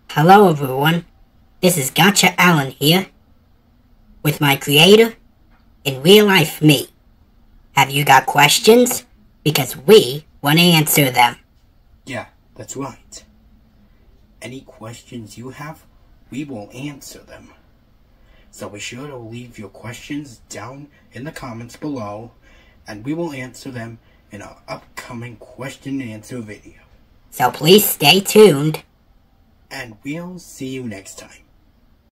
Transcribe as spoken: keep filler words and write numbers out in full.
Hello everyone, this is Gacha Alan here, with my creator, in real life me. Have you got questions? Because we want to answer them. Yeah, that's right. Any questions you have, we will answer them. So be sure to leave your questions down in the comments below, and we will answer them in our upcoming question and answer video. So please stay tuned. And we'll see you next time.